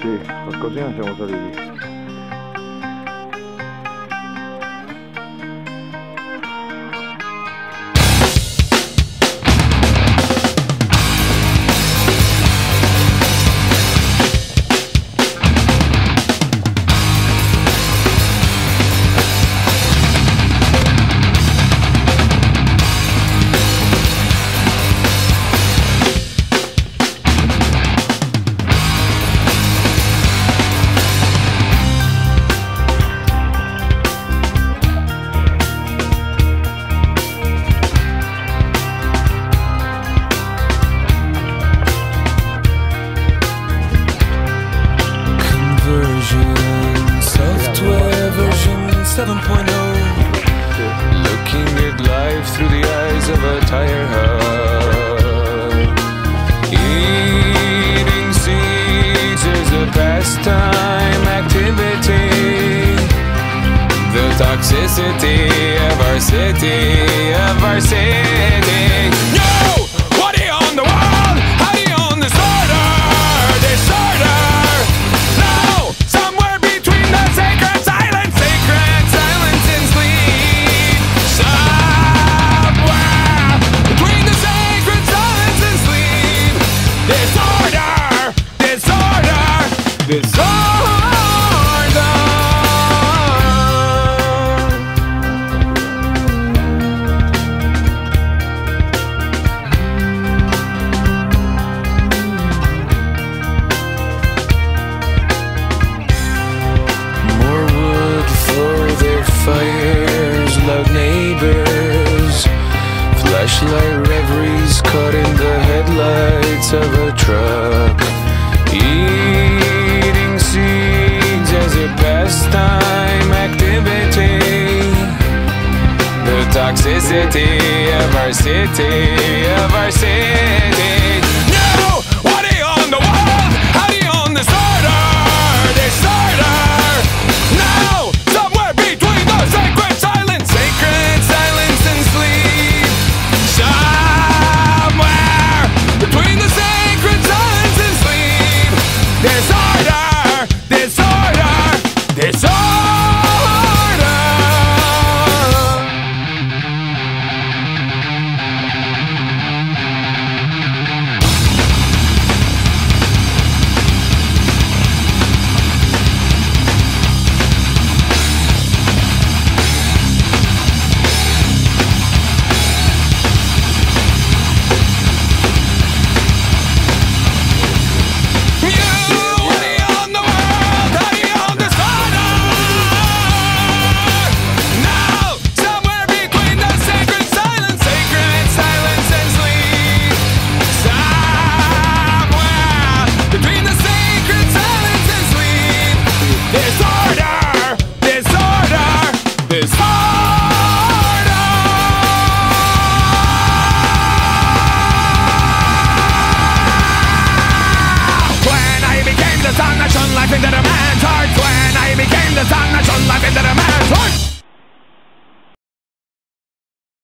Sì, qualcosina siamo saliti. Software version 7.0. Looking at life through the eyes of a tire hub. Eating seeds is a pastime activity. The toxicity of our city, of our city. No! What do you own the world? How do you own disorder? Disorder! No! Somewhere between the sacred silence and sleep. Somewhere between the sacred silence and sleep. Disorder! Disorder! Disorder! Fires, loud neighbors, flashlight reveries caught in the headlights of a truck. Eating seeds as a pastime activity. The toxicity of our city, of our city. No! What do you own the world? How do you own disorder? Disorder! No! Sacred silence and sleep. Somewhere between the sacred silence and sleep. Disorder, disorder, disorder. Into the man's heart, when I became the sun that shone life into the man's heart.